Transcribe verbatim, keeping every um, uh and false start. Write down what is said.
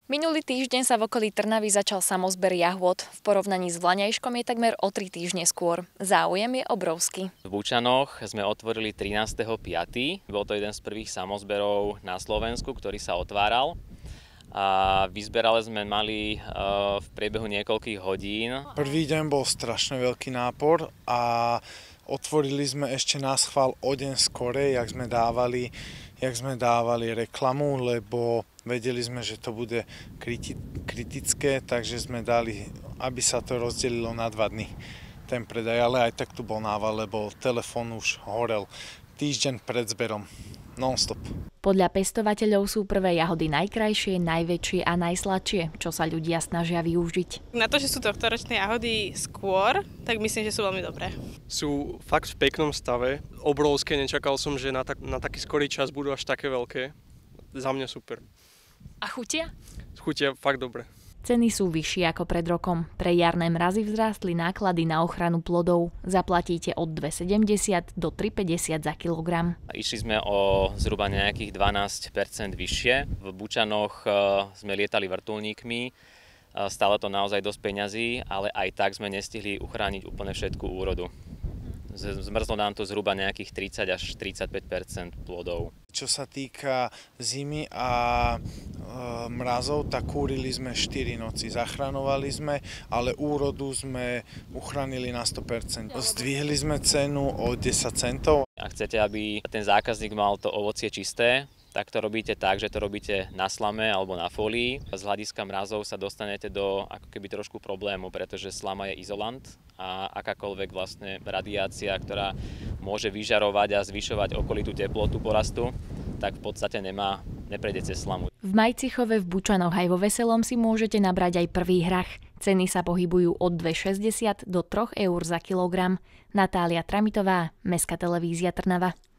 Minulý týždeň sa v okolí Trnavy začal samozber jahôd. V porovnaní s Vlaňajškom je takmer o tri týždne skôr. Záujem je obrovský. V Bučanoch sme otvorili trinásteho piateho Bol to jeden z prvých samozberov na Slovensku, ktorý sa otváral. A vyzberali sme mali v priebehu niekoľkých hodín. Prvý deň bol strašne veľký nápor a otvorili sme ešte na schvál o deň skorej, jak sme dávali, jak sme dávali reklamu, lebo vedeli sme, že to bude kriti- kritické, takže sme dali, aby sa to rozdelilo na dva dny, ten predaj. Ale aj tak tu bol nával, lebo telefón už horel týždeň pred zberom, non-stop. Podľa pestovateľov sú prvé jahody najkrajšie, najväčšie a najsladšie, čo sa ľudia snažia využiť. Na to, že sú tohtoročné jahody skôr, tak myslím, že sú veľmi dobré. Sú fakt v peknom stave, obrovské, nečakal som, že na, tak, na taký skorý čas budú až také veľké. Za mňa super. A chutia? Chutia fakt dobre. Ceny sú vyššie ako pred rokom. Pre jarné mrazy vzrástli náklady na ochranu plodov. Zaplatíte od dva sedemdesiat do tri päťdesiat za kilogram. Išli sme o zhruba nejakých dvanásť percent vyššie. V Bučanoch sme lietali vrtuľníkmi. Stále to naozaj dosť peňazí, ale aj tak sme nestihli uchrániť úplne všetku úrodu. Zmrzlo nám to zhruba nejakých tridsať až tridsaťpäť percent plodov. Čo sa týka zimy a e, mrazov, tak kúrili sme štyri noci, zachraňovali sme, ale úrodu sme uchránili na sto percent. Zdvihli sme cenu o desať centov. Ak chcete, aby ten zákazník mal to ovocie čisté, tak to robíte tak, že to robíte na slame alebo na folii. Z hľadiska mrazov sa dostanete do ako keby trošku problému, pretože slama je izolant a akákoľvek vlastne radiácia, ktorá môže vyžarovať a zvyšovať okolitú teplotu porastu, tak v podstate nemá, neprejde cez slamu. V Majcichove, v Bučanoch aj vo Veselom si môžete nabrať aj prvý hrach. Ceny sa pohybujú od dva šesťdesiat do tri eur za kilogram. Natália Tramitová, Mestská televízia Trnava.